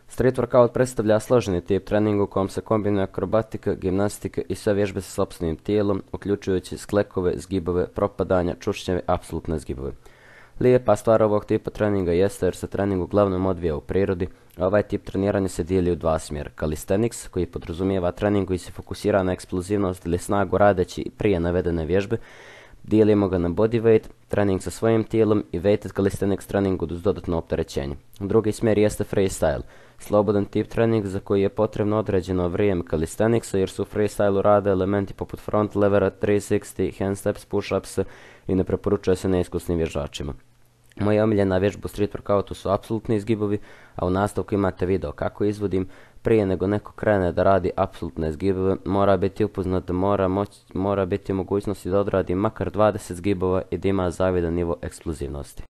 Street workout predstavlja složeni tip treninga u kojem se kombinuje akrobatika, gimnastika i sve vježbe sa sopstvenim tijelom, uključujući sklekove, zgibove, propadanja, čučnjeve, apsolutne zgibove. Lijepa stvar ovog tipa treninga jeste jer se trening uglavnom odvija u prirodi, a ovaj tip treniranja se dijeli u dva smjera. Calisthenics, koji podrazumijeva trening koji se fokusira na eksplozivnost ili snagu radeći prije navedene vježbe, dijelimo ga na bodyweight, trening sa svojim tijelom i weighted calisthenics trening uz dodatno opterećenje. Drugi smjer jeste freestyle, slobodan tip trening za koji je potrebno određeno vrijeme calisthenicsa jer su u freestylu rade elementi poput front levera, 360, handsteps, push-ups i ne preporučuje se neiskusnim vježbačima. Moja omiljena vježba u street workoutu su apsolutni izgibovi, a u nastavku imate video kako izvodim. Prije nego neko krene da radi apsolutne zgibove, mora biti upoznat da mora biti u mogućnosti da odradi makar 20 zgibova i da ima zavidan nivo eksplozivnosti.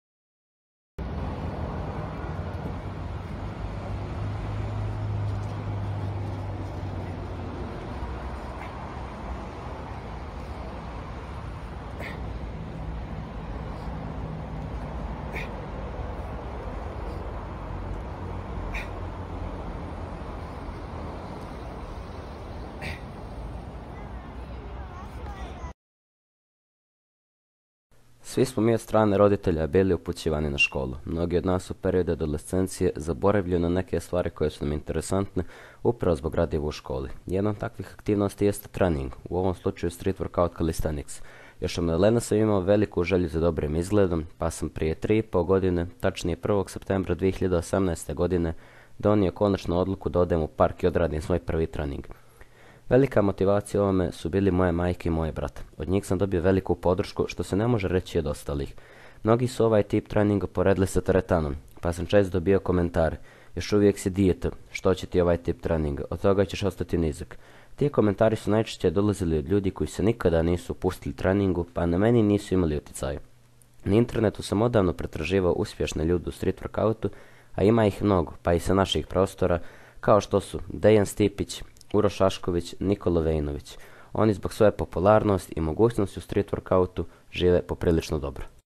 Svi smo mi od strane roditelja bili upućivani na školu. Mnogi od nas u periodu adolescencije zaboravljaju na neke stvari koje su nam interesantne upravo zbog gradiva u školi. Jedna od takvih aktivnosti jeste trening, u ovom slučaju street workout calisthenics. Još od malena sam imao veliku želju za dobrim izgledom, pa sam prije 3,5 godine, tačnije 1. septembra 2018. godine, donio konačnu odluku da odem u park i odradim svoj prvi trening. Velika motivacija ovome su bili moje majke i moje brata. Od njih sam dobio veliku podršku, što se ne može reći od ostalih. Mnogi su ovaj tip treninga poredili sa teretanom, pa sam često dobio komentare. Još uvijek si dijeta, što će ti ovaj tip treninga, od toga ćeš ostati nizak. Ti komentari su najčešće dolazili od ljudi koji se nikada nisu pustili treningu, pa na meni nisu imali utjecaja. Na internetu sam odavno pretraživao uspješne ljude u street workoutu, a ima ih mnogo, pa i sa naših prostora, kao što su Dejan Stipić, Uroš Šašković, Nikola Vejnović. Oni zbog svoje popularnosti i mogućnosti u street workoutu žive poprilično dobro.